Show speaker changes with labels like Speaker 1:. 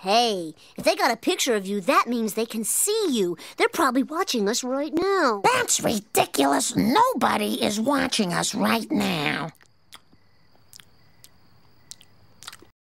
Speaker 1: Hey, if they got a picture of you, that means they can see you. They're probably watching us right now.
Speaker 2: That's ridiculous. Nobody is watching us right now.